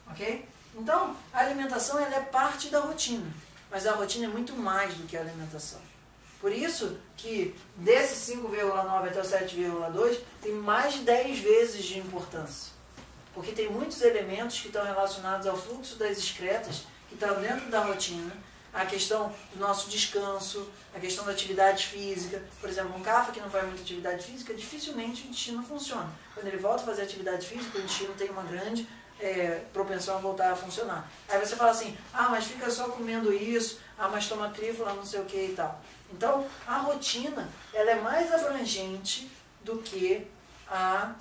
Ok? Então, a alimentação ela é parte da rotina, mas a rotina é muito mais do que a alimentação. Por isso que desse 5,9 até o 7,2 tem mais de 10 vezes de importância. Porque tem muitos elementos que estão relacionados ao fluxo das excretas, que estão dentro da rotina, a questão do nosso descanso, a questão da atividade física. Por exemplo, um CAFA que não faz muita atividade física, dificilmente o intestino funciona. Quando ele volta a fazer atividade física, o intestino tem uma grande propensão a voltar a funcionar. Aí você fala assim, mas fica só comendo isso, mas toma trífala, não sei o que e tal. Então, a rotina ela é mais abrangente do que a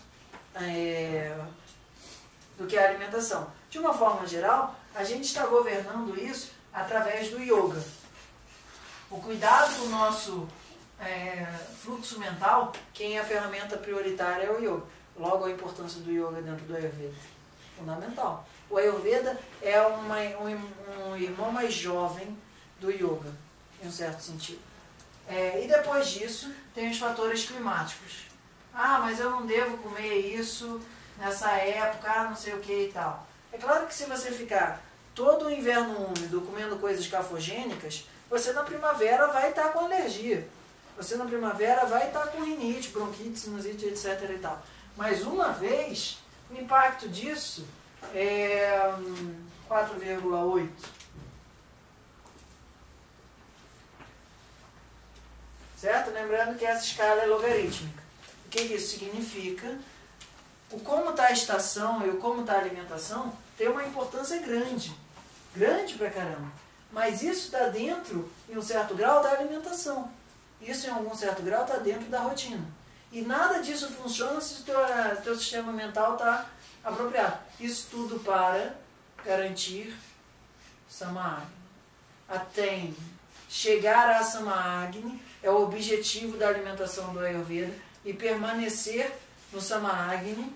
alimentação. De uma forma geral, a gente está governando isso através do yoga. O cuidado com o nosso fluxo mental, quem é a ferramenta prioritária é o yoga. Logo, a importância do yoga dentro do Ayurveda. Fundamental. O Ayurveda é um irmão mais jovem do yoga, em um certo sentido. E depois disso, tem os fatores climáticos. Mas eu não devo comer isso nessa época, não sei o que e tal. É claro que se você ficar todo o inverno úmido comendo coisas cafogênicas, você na primavera vai estar com alergia. Você na primavera vai estar com rinite, bronquite, sinusite, etc. e tal. Mas uma vez, o impacto disso é 4,8. Certo? Lembrando que essa escala é logarítmica. O que isso significa? O como está a estação e o como está a alimentação tem uma importância grande. Grande pra caramba. Mas isso está dentro, em um certo grau, da alimentação. Isso, em algum certo grau, está dentro da rotina. E nada disso funciona se o teu sistema mental está apropriado. Isso tudo para garantir Sama-Agni. Até chegar a Sama-Agni é o objetivo da alimentação do Ayurveda e permanecer no Sama-Agni,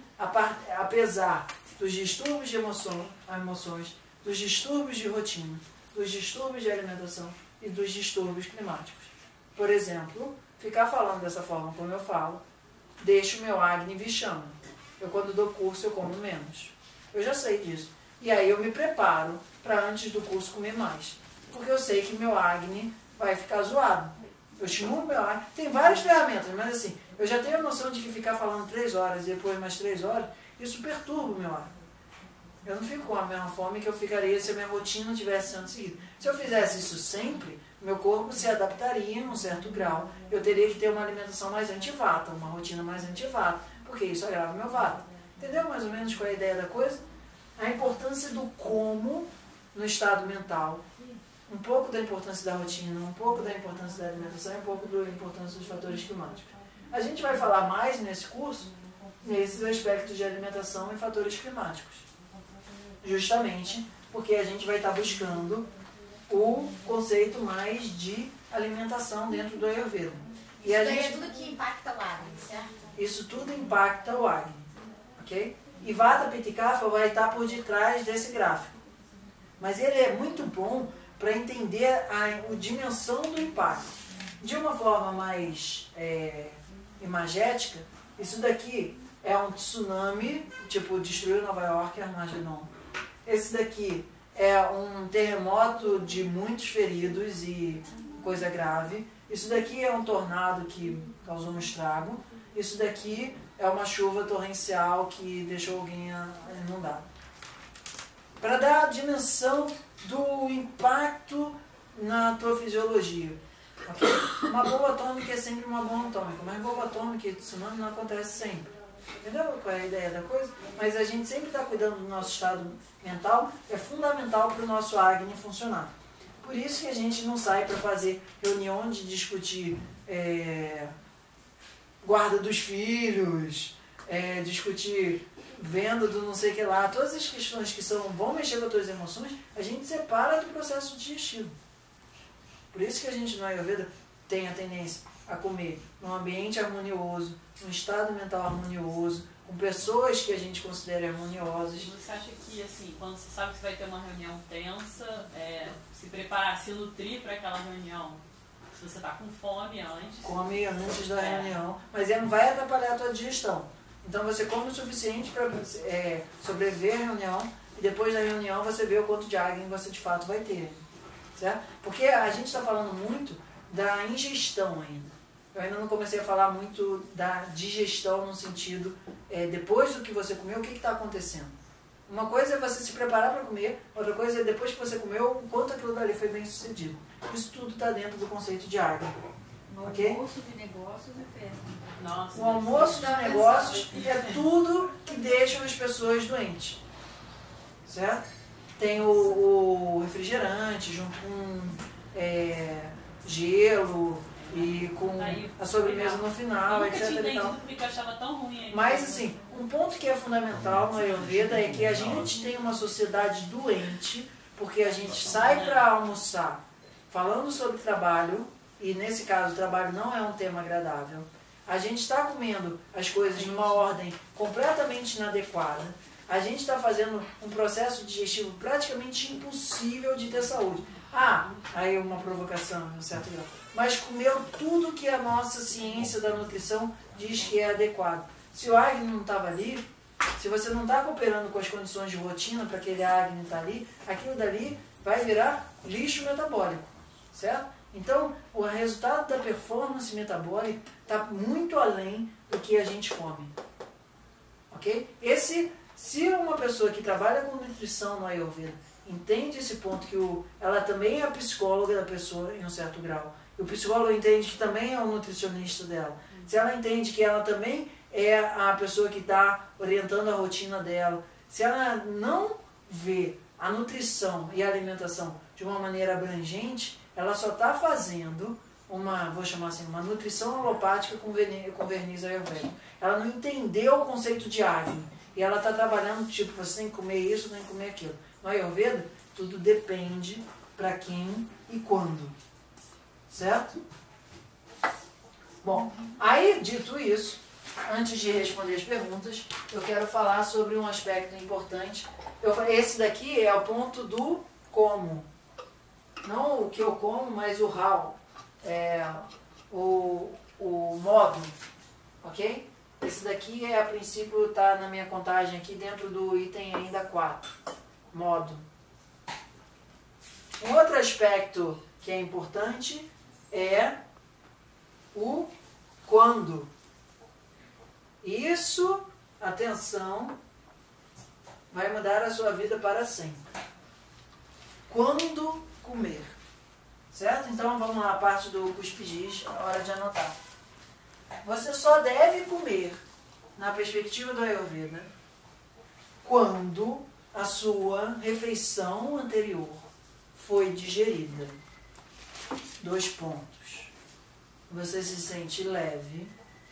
apesar dos distúrbios de emoções, dos distúrbios de rotina, dos distúrbios de alimentação e dos distúrbios climáticos. Por exemplo, ficar falando dessa forma como eu falo, deixo o meu Agni Vishama. Eu, quando dou curso, eu como menos. Eu já sei disso. E aí eu me preparo para antes do curso comer mais. Porque eu sei que meu Agni vai ficar zoado. Eu estimulo meu Agni. Tem várias ferramentas, mas assim, eu já tenho a noção de que ficar falando 3 horas e depois mais 3 horas, isso perturba o meu Agni. Eu não fico com a mesma fome que eu ficaria se a minha rotina tivesse sendo seguida. Se eu fizesse isso sempre, meu corpo se adaptaria em um certo grau. Eu teria que ter uma alimentação mais anti-vata, uma rotina mais anti-vata, porque isso agrava meu vata. Entendeu mais ou menos qual é a ideia da coisa? A importância do como no estado mental, um pouco da importância da rotina, um pouco da importância da alimentação e um pouco da importância dos fatores climáticos. A gente vai falar mais nesse curso, nesses aspectos de alimentação e fatores climáticos. Justamente porque a gente vai estar buscando o conceito mais de alimentação dentro do Ayurveda. Isso daí é tudo que impacta o Agni, certo? Isso tudo impacta o Agni, ok? E Vata Pitta Kapha vai estar por detrás desse gráfico. Mas ele é muito bom para entender a dimensão do impacto. De uma forma mais imagética, isso daqui é um tsunami, tipo, destruiu Nova York, Armagedon. Esse daqui é um terremoto de muitos feridos e coisa grave. Isso daqui é um tornado que causou um estrago. Isso daqui é uma chuva torrencial que deixou alguém inundado. Para dar a dimensão do impacto na tua fisiologia. Okay? Uma bomba atômica é sempre uma bomba atômica, mas bomba atômica e tsunami não acontece sempre. Entendeu qual é a ideia da coisa? Mas a gente sempre está cuidando do nosso estado mental, é fundamental para o nosso Agni funcionar. Por isso que a gente não sai para fazer reunião de discutir guarda dos filhos, discutir venda do não sei o que lá, todas as questões que vão mexer com as tuas emoções, a gente separa do processo digestivo. Por isso que a gente no Ayurveda tem a tendência a comer num ambiente harmonioso, num estado mental harmonioso, com pessoas que a gente considera harmoniosas. Você acha que, assim, quando você sabe que você vai ter uma reunião tensa, se preparar, se nutrir para aquela reunião, se você está com fome antes... Come antes da reunião, mas não vai atrapalhar a tua digestão. Então você come o suficiente para sobreviver à reunião e depois da reunião você vê o quanto de Agni você de fato vai ter. Certo? Porque a gente está falando muito da ingestão ainda. Eu ainda não comecei a falar muito da digestão no sentido, depois do que você comeu, o que está acontecendo. Uma coisa é você se preparar para comer, outra coisa é depois que você comeu, o quanto aquilo dali foi bem sucedido. Isso tudo está dentro do conceito de Agni. O Okay? almoço de negócios é péssimo. Nossa, O almoço de negócios é tudo que deixa as pessoas doentes. Certo? Tem o refrigerante junto com gelo e com a sobremesa no final, etc. E tal. Porque eu achava tão ruim. Mas assim, um ponto que é fundamental no Ayurveda é que a gente tem uma sociedade doente, porque a gente sai para almoçar falando sobre trabalho, e nesse caso o trabalho não é um tema agradável. A gente está comendo as coisas numa ordem completamente inadequada. A gente está fazendo um processo digestivo praticamente impossível de ter saúde. Aí uma provocação, em um certo grau. Mas comeu tudo que a nossa ciência da nutrição diz que é adequado. Se o Agni não estava ali, se você não está cooperando com as condições de rotina para aquele Agni estar ali, aquilo dali vai virar lixo metabólico, certo? Então, o resultado da performance metabólica está muito além do que a gente come. Ok? Se uma pessoa que trabalha com nutrição no Ayurveda entende esse ponto, que ela também é a psicóloga da pessoa em um certo grau, e o psicólogo entende que também é o nutricionista dela, se ela entende que ela também é a pessoa que está orientando a rotina dela, se ela não vê a nutrição e a alimentação de uma maneira abrangente, ela só está fazendo vou chamar assim, uma nutrição alopática com verniz ayurvédico. Ela não entendeu o conceito de Agni. E ela está trabalhando, tipo, você tem que comer isso, tem que comer aquilo. No Ayurveda, tudo depende para quem e quando. Certo? Bom, aí, dito isso, antes de responder as perguntas, eu quero falar sobre um aspecto importante. Esse daqui é o ponto do como. Não o que eu como, mas o how. O modo. Ok? Esse daqui, a princípio, está na minha contagem aqui dentro do item ainda 4. Modo. Um outro aspecto que é importante é o quando. Isso, atenção, vai mudar a sua vida para sempre. Quando comer. Certo? Então vamos lá, a parte do cuspidis, a hora de anotar. Você só deve comer, na perspectiva do Ayurveda, quando a sua refeição anterior foi digerida. 2 pontos. Você se sente leve.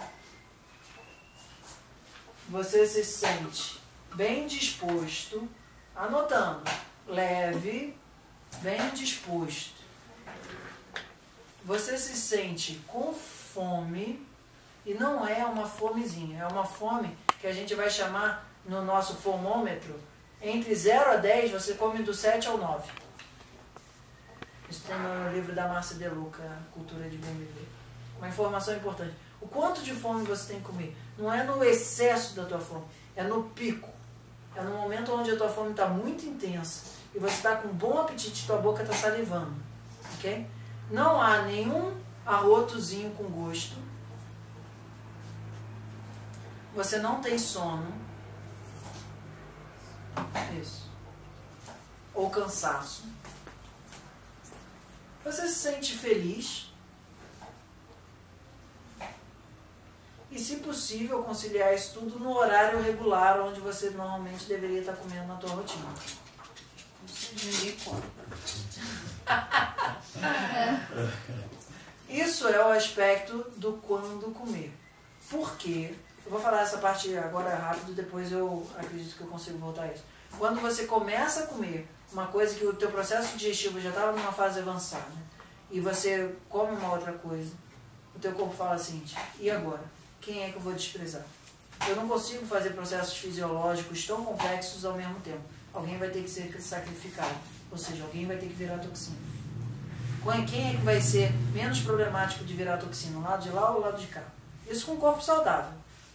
Você se sente bem disposto. Anotando. Leve, bem disposto. Você se sente com fome. E não é uma fomezinha, é uma fome que a gente vai chamar no nosso fomômetro, entre 0 a 10, você come do 7 ao 9. Isso tem no livro da Márcia De Luca, Cultura de Bem Viver. Uma informação importante. O quanto de fome você tem que comer? Não é no excesso da tua fome, é no pico. É no momento onde a tua fome está muito intensa e você está com um bom apetite e tua boca está salivando. Ok? Não há nenhum arrotozinho com gosto. Você não tem sono. Isso. Ou cansaço. Você se sente feliz. E, se possível, conciliar isso tudo no horário regular, onde você normalmente deveria estar comendo na tua rotina. Isso é o aspecto do quando comer. Por quê? Eu vou falar essa parte agora rápido, depois eu acredito que eu consigo voltar a isso. Quando você começa a comer uma coisa que o teu processo digestivo já estava numa fase avançada, e você come uma outra coisa, o teu corpo fala assim, e agora? Quem é que eu vou desprezar? Eu não consigo fazer processos fisiológicos tão complexos ao mesmo tempo. Alguém vai ter que ser sacrificado, ou seja, alguém vai ter que virar toxina. Quem é que vai ser menos problemático de virar toxina, o lado de lá ou o lado de cá? Isso com o corpo saudável.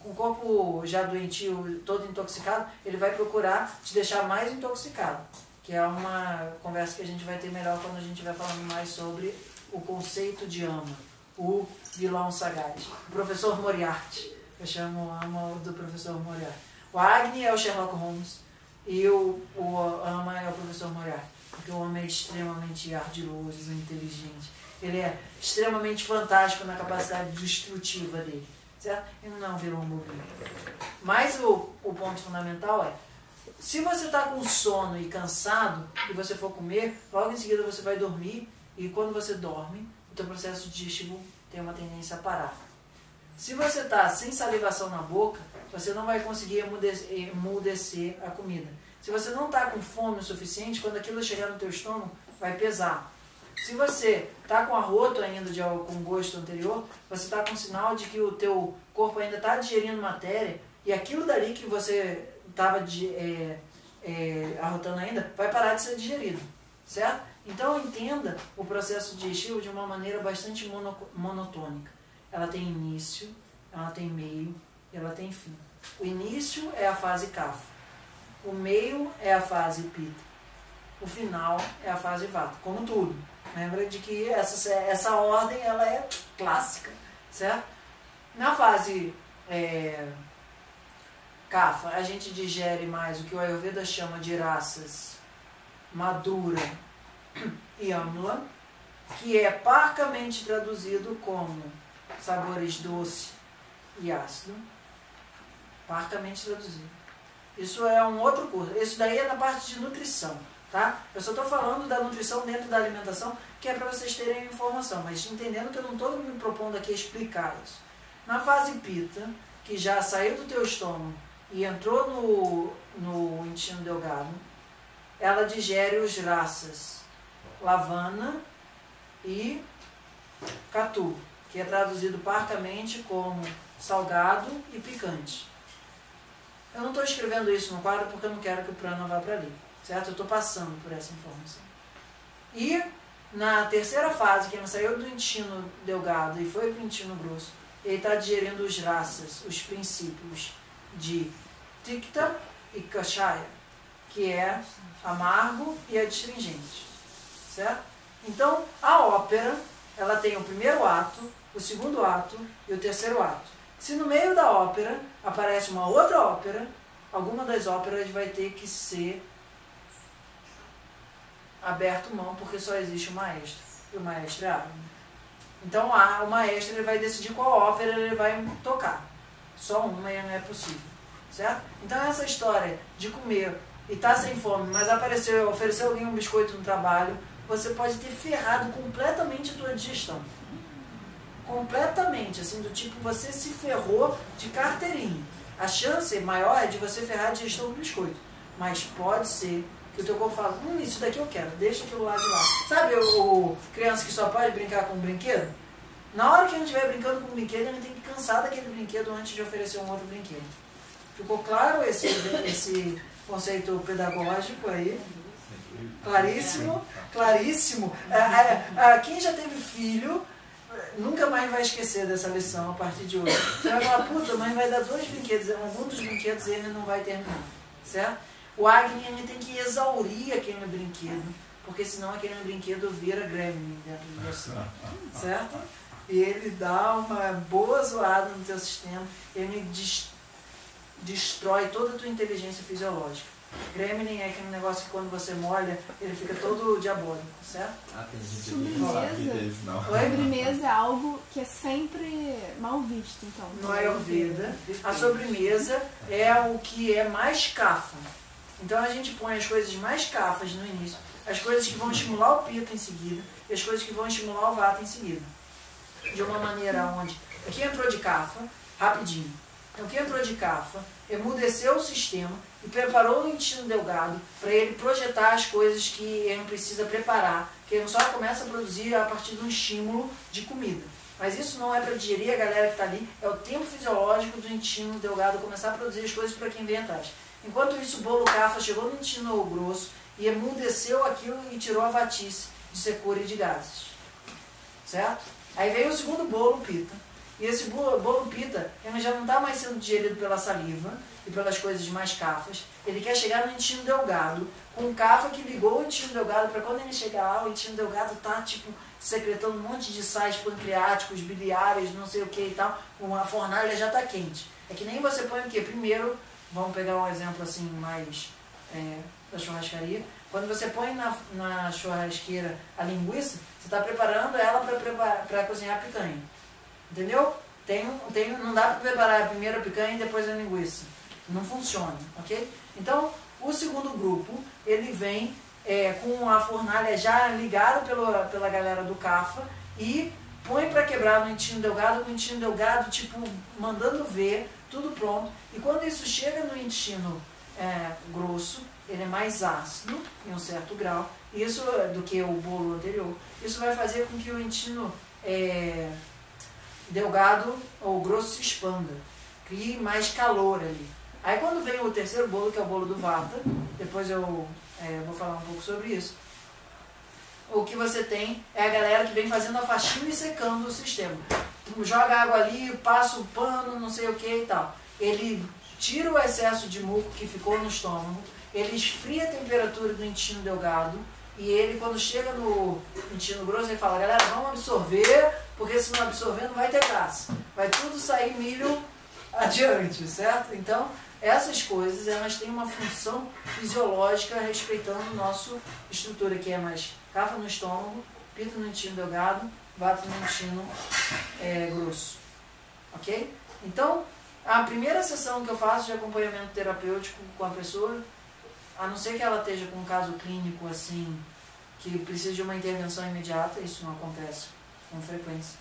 um corpo já doentio, todo intoxicado, ele vai procurar te deixar mais intoxicado. Que é uma conversa que a gente vai ter melhor quando a gente vai falando mais sobre o conceito de ama, o vilão sagaz. O professor Moriarty, eu chamo ama do professor Moriarty. O Agni é o Sherlock Holmes e o ama é o professor Moriarty. Porque o homem é extremamente ardiloso, inteligente. Ele é extremamente fantástico na capacidade destrutiva dele. Certo? Ele não é um vilão bobinho. Mas o ponto fundamental é, se você está com sono e cansado e você for comer, logo em seguida você vai dormir e quando você dorme, o teu processo digestivo tem uma tendência a parar. Se você está sem salivação na boca, você não vai conseguir emudecer a comida. Se você não está com fome o suficiente, quando aquilo chegar no teu estômago, vai pesar. Se você está com arroto ainda com gosto anterior, você está com sinal de que o teu corpo ainda está digerindo matéria e aquilo dali que você estava arrotando ainda, vai parar de ser digerido, certo? Então entenda o processo digestivo de uma maneira bastante monotônica. Ela tem início, ela tem meio e ela tem fim. O início é a fase kapha, o meio é a fase pitta, o final é a fase vata, como tudo. Lembra de que essa ordem ela é clássica, certo? Na fase kapha, a gente digere mais o que o Ayurveda chama de rasas, madura e amla, que é parcamente traduzido como sabores doce e ácido. Parcamente traduzido. Isso é um outro curso. Isso daí é na parte de nutrição. Tá? Eu só estou falando da nutrição dentro da alimentação, que é para vocês terem informação, mas entendendo que eu não estou me propondo aqui a explicar isso. Na fase pitta, que já saiu do teu estômago e entrou no intestino delgado, ela digere os rasas, lavana e catu, que é traduzido parcamente como salgado e picante. Eu não estou escrevendo isso no quadro porque eu não quero que o prana vá para ali, certo? Eu estou passando por essa informação. E na terceira fase, que ele saiu do intestino delgado e foi para o intestino grosso, ele está digerindo os rasas, os princípios de tikta e kashaya, que é amargo e adstringente, certo? Então, a ópera, ela tem o primeiro ato, o segundo ato e o terceiro ato. Se no meio da ópera aparece uma outra ópera, alguma das óperas vai ter que ser aberto mão, porque só existe o maestro, e o maestro é árabe. Então o maestro ele vai decidir qual ópera ele vai tocar. Só uma não é possível, certo? Então essa história de comer e estar sem fome, mas ofereceu alguém um biscoito no trabalho, você pode ter ferrado completamente a tua digestão. Completamente, assim, do tipo, você se ferrou de carteirinha. A chance maior é de você ferrar a digestão do biscoito. Mas pode ser que o teu corpo fala, isso daqui eu quero, deixa aquilo lá de lá. Sabe o criança que só pode brincar com um brinquedo? Na hora que ele estiver brincando com um brinquedo, ele tem que cansar daquele brinquedo antes de oferecer um outro brinquedo. Ficou claro esse conceito pedagógico aí? Claríssimo? Claríssimo. Quem já teve filho nunca mais vai esquecer dessa lição a partir de hoje. Você vai falar, puta, mãe vai dar 2 brinquedos, algum dos brinquedos ele não vai terminar, certo? O Agni tem que exaurir aquele brinquedo, porque senão aquele brinquedo vira gremlin dentro de você, certo? E ele dá uma boa zoada no teu sistema, ele destrói toda a tua inteligência fisiológica. Gremlin é aquele negócio que quando você molha, ele fica todo diabólico, certo? Tem gente que não sabe disso, não. Sobremesa é algo que é sempre mal visto, então. No Ayurveda, a sobremesa é o que é mais kapha. Então a gente põe as coisas mais kaphas no início, as coisas que vão estimular o pitta em seguida, e as coisas que vão estimular o vata em seguida. De uma maneira onde aqui entrou de kapha, rapidinho. Então, o que entrou de kapha emudeceu o sistema e preparou o intestino delgado para ele projetar as coisas que ele precisa preparar, que ele só começa a produzir a partir de um estímulo de comida. Mas isso não é para digerir a galera que está ali, é o tempo fisiológico do intestino delgado começar a produzir as coisas para quem vem atrás. Enquanto isso, o bolo kapha chegou no intestino grosso e emudeceu aquilo e tirou a vatice de secura e de gases. Certo? Aí veio o segundo bolo, pitta, E esse bolo pita, ele já não está mais sendo digerido pela saliva e pelas coisas mais cafas. Ele quer chegar no intestino delgado, com um cafa que ligou o intestino delgado, para quando ele chegar lá, o intestino delgado está tipo, secretando um monte de sais pancreáticos, biliares, não sei o que e tal. A fornalha já está quente. É que nem você põe o quê? Primeiro, vamos pegar um exemplo assim mais da churrascaria. Quando você põe na churrasqueira a linguiça, você está preparando ela para cozinhar a picanha. Entendeu? Não dá para preparar primeiro a picanha e depois a linguiça. Não funciona, ok? Então, o segundo grupo, ele vem com a fornalha já ligada pela galera do CAFA e põe para quebrar no intestino delgado, com o intestino delgado, tipo, mandando ver, tudo pronto. E quando isso chega no intestino grosso, ele é mais ácido, em um certo grau, isso do que o bolo anterior. Isso vai fazer com que o intestino delgado ou grosso se expanda, crie mais calor ali. Aí quando vem o terceiro bolo, que é o bolo do Vata, depois eu vou falar um pouco sobre isso, o que você tem é a galera que vem fazendo a faxina e secando o sistema. Joga água ali, passa o pano, não sei o que e tal. Ele tira o excesso de muco que ficou no estômago, ele esfria a temperatura do intestino delgado, e ele, quando chega no intestino grosso, ele fala, galera, vamos absorver, porque se não absorver não vai ter graça. Vai tudo sair milho adiante, certo? Então, essas coisas, elas têm uma função fisiológica respeitando a nossa estrutura, que é mais cafa no estômago, pita no intestino delgado, vata no intestino grosso. Ok? Então, a primeira sessão que eu faço de acompanhamento terapêutico com a pessoa, a não ser que ela esteja com um caso clínico assim, que precisa de uma intervenção imediata, isso não acontece com frequência,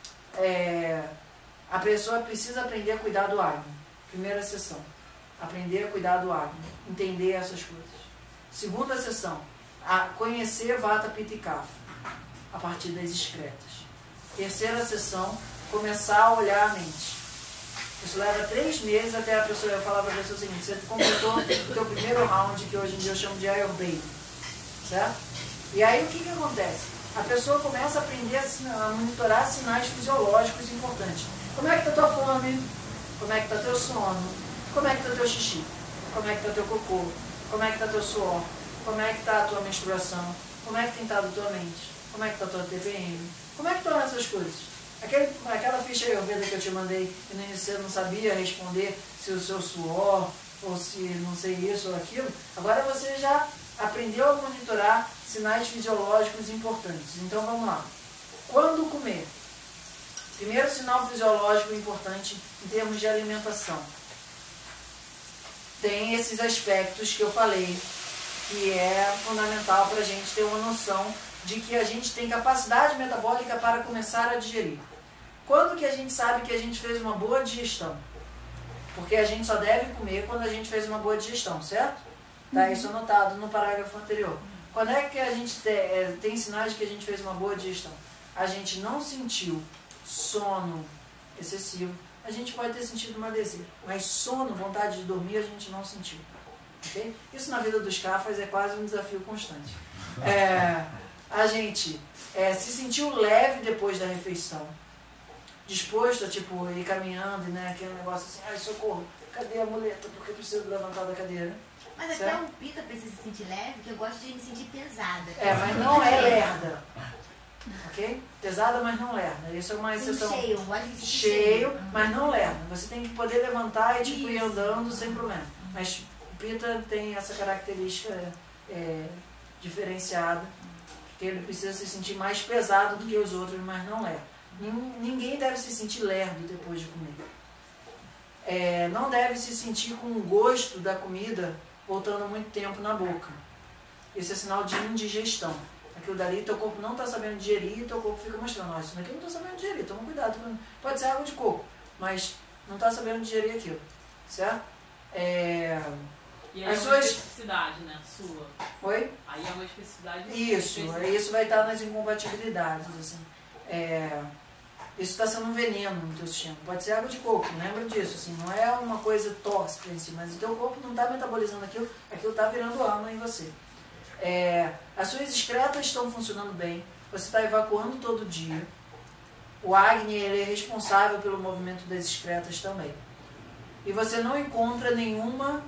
a pessoa precisa aprender a cuidar do Agni. Primeira sessão, aprender a cuidar do Agni, entender essas coisas. Segunda sessão, conhecer Vata, Pitta e Kapha, a partir das excretas. Terceira sessão, começar a olhar a mente. Isso leva 3 meses até a pessoa, eu falar para a pessoa o seguinte, você completou o teu primeiro round, que hoje em dia eu chamo de Ayurveda, certo? E aí o que acontece? A pessoa começa a aprender a monitorar sinais fisiológicos importantes. Como é que está tua fome? Como é que está teu sono? Como é que está teu xixi? Como é que está teu cocô? Como é que está teu suor? Como é que está a tua menstruação? Como é que tem estado a tua mente? Como é que está a tua TPM? Como é que estão essas coisas? Aquela ficha Ayurveda que eu te mandei e no início você não sabia responder se o seu suor ou se não sei isso ou aquilo, agora você já aprendeu a monitorar sinais fisiológicos importantes. Então vamos lá. Quando comer? Primeiro sinal fisiológico importante em termos de alimentação. Tem esses aspectos que eu falei, que é fundamental para a gente ter uma noção de que a gente tem capacidade metabólica para começar a digerir. Quando que a gente sabe que a gente fez uma boa digestão? Porque a gente só deve comer quando a gente fez uma boa digestão, certo? Tá isso anotado no parágrafo anterior. Quando é que a gente tem sinais de que a gente fez uma boa digestão? A gente não sentiu sono excessivo. A gente pode ter sentido uma adesiva, mas sono, vontade de dormir, a gente não sentiu. Okay? Isso na vida dos cafas é quase um desafio constante. A gente se sentiu leve depois da refeição, disposto a tipo, ir caminhando, né, aquele negócio assim, ai socorro, cadê a muleta, porque eu preciso levantar da cadeira. Mas até um pita precisa se sentir leve, que eu gosto de me sentir pesada. Mas não é lerda. Ok? Pesada, mas não lerda. Isso é uma exceção. Cheio, gosto de me sentir cheio, mas não lerda. Você tem que poder levantar e tipo, ir andando sem problema. Mas o pita tem essa característica diferenciada, que ele precisa se sentir mais pesado do que os outros, mas não lerda. Ninguém deve se sentir lerdo depois de comer. Não deve se sentir com o gosto da comida voltando muito tempo na boca. Esse é sinal de indigestão. Aquilo dali, teu corpo não está sabendo digerir e teu corpo fica mostrando, isso daqui eu não estou sabendo digerir, toma cuidado. Pode ser água de coco, mas não está sabendo digerir aquilo. Certo? E aí é uma especificidade, né? Sua. Oi? Aí é uma especificidade Isso vai estar nas incompatibilidades, assim. Isso está sendo um veneno no teu sistema. Pode ser água de coco, lembra disso, assim, não é uma coisa tóxica em si, mas o teu corpo não está metabolizando aquilo está virando ama em você. As suas excretas estão funcionando bem, você está evacuando todo dia, o Agni ele é responsável pelo movimento das excretas também. E você não encontra nenhuma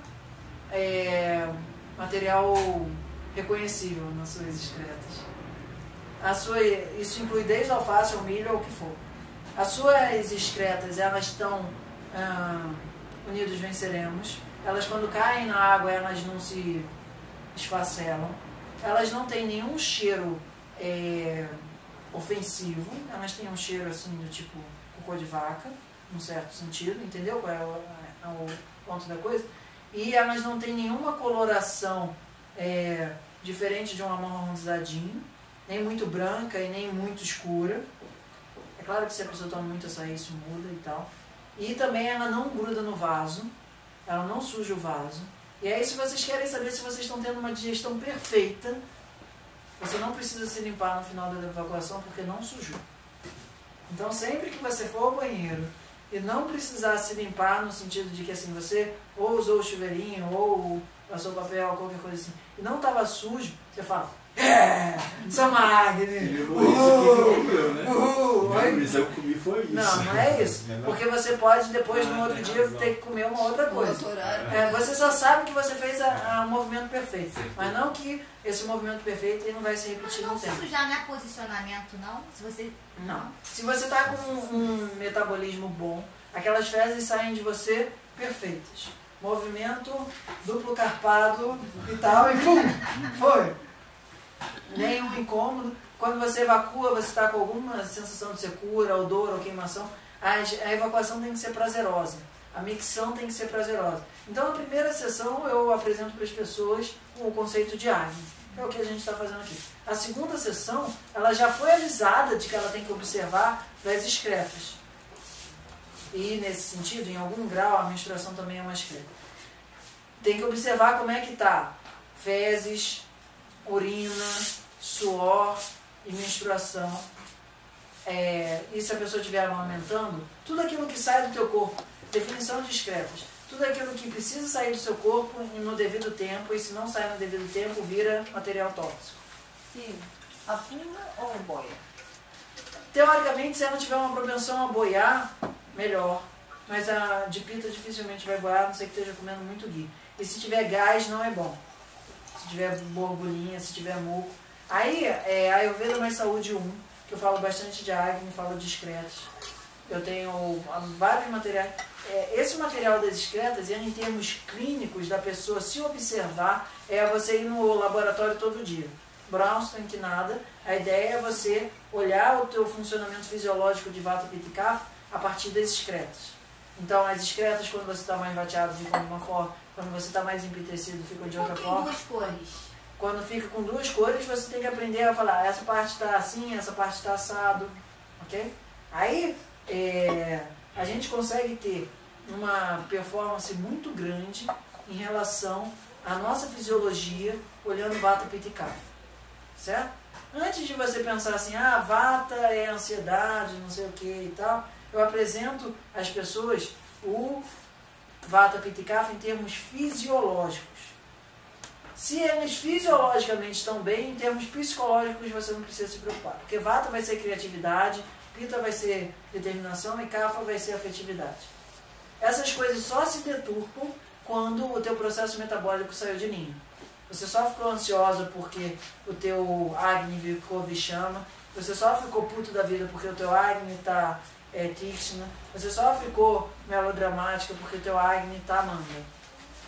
material reconhecível nas suas excretas. Isso inclui desde alface ao milho ou o que for. As suas excretas, elas estão unidos venceremos. Elas quando caem na água, elas não se esfacelam. Elas não têm nenhum cheiro ofensivo. Elas têm um cheiro assim do tipo cocô de vaca, num certo sentido, entendeu qual é o ponto da coisa? E elas não têm nenhuma coloração diferente de um amarronzadinho, nem muito branca e nem muito escura. É claro que se a pessoa toma muito açaí, isso muda e tal. E também ela não gruda no vaso, ela não suja o vaso. E aí, se vocês querem saber se vocês estão tendo uma digestão perfeita, você não precisa se limpar no final da evacuação porque não sujou. Então, sempre que você for ao banheiro e não precisar se limpar no sentido de que assim, você ou usou o chuveirinho ou passou papel, qualquer coisa assim, e não estava sujo, você fala: sou Magni! Mas eu comi foi isso. Não é isso. Porque você pode depois, no outro dia, ter que comer uma outra coisa. Você só sabe que você fez o movimento perfeito. Mas não que esse movimento perfeito ele não vai se repetir no tempo. Isso já não é posicionamento, não? Se você... Não. Se você está com um metabolismo bom, aquelas fezes saem de você perfeitas. Movimento duplo carpado e tal, e pum! Foi! Nenhum incômodo. Quando você evacua, você está com alguma sensação de secura, odor ou queimação, a evacuação tem que ser prazerosa. A micção tem que ser prazerosa. Então, a primeira sessão eu apresento para as pessoas o conceito de Agni. É o que a gente está fazendo aqui. A segunda sessão, ela já foi avisada de que ela tem que observar das excretas. E, nesse sentido, em algum grau, a menstruação também é uma excreta. Tem que observar como é que está fezes, urina, suor e menstruação. E se a pessoa estiver amamentando, tudo aquilo que sai do teu corpo, definição de excretas, tudo aquilo que precisa sair do seu corpo no devido tempo, e se não sai no devido tempo, vira material tóxico. E a puna ou boia? Teoricamente, se ela tiver uma propensão a boiar, melhor. Mas a de pita dificilmente vai boiar, a não ser que esteja comendo muito ghee. E se tiver gás, não é bom. Se tiver borbulhinha, se tiver muco. Aí, a Ayurveda Mais Saúde 1, que eu falo bastante de Agni, falo de excretas. Eu tenho vários materiais. Esse material das excretas, em termos clínicos da pessoa se observar, é você ir no laboratório todo dia. Brownstone, que nada. A ideia é você olhar o teu funcionamento fisiológico de Vata, Pitta e Kapha a partir das excretas. Então, as excretas, quando você está mais vateado, ficam de uma forma. Quando você está mais empitecido, ficam de outra forma. Tem duas cores. Quando fica com duas cores, você tem que aprender a falar, essa parte está assim, essa parte está assado, ok? Aí, a gente consegue ter uma performance muito grande em relação à nossa fisiologia, olhando Vata, Pitta e Kapha, certo? Antes de você pensar assim, Vata é ansiedade, não sei o que e tal, eu apresento às pessoas o Vata, Pitta e Kapha em termos fisiológicos. Se eles fisiologicamente estão bem, em termos psicológicos você não precisa se preocupar. Porque Vata vai ser criatividade, Pitta vai ser determinação e Kapha vai ser afetividade. Essas coisas só se deturpam quando o teu processo metabólico saiu de linha. Você só ficou ansiosa porque o teu Agni ficou Vishama, você só ficou puto da vida porque o teu Agni está Tikshna, você só ficou melodramática porque o teu Agni está Manga.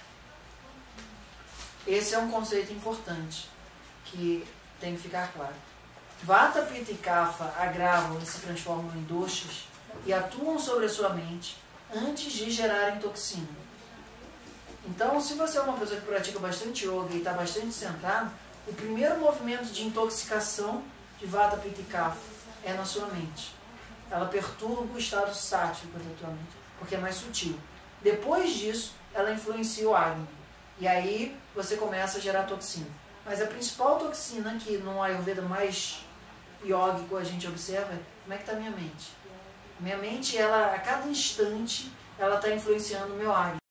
Esse é um conceito importante que tem que ficar claro. Vata, Pitta e Kapha agravam e se transformam em doshas e atuam sobre a sua mente antes de gerarem toxina. Então, se você é uma pessoa que pratica bastante yoga e está bastante centrado, o primeiro movimento de intoxicação de Vata, Pitta e Kapha é na sua mente. Ela perturba o estado sático da tua mente, porque é mais sutil. Depois disso, ela influencia o Agni. E aí você começa a gerar toxina. Mas a principal toxina que no Ayurveda mais yógico a gente observa é como é que está a minha mente. Minha mente, ela, a cada instante, ela está influenciando o meu Agni.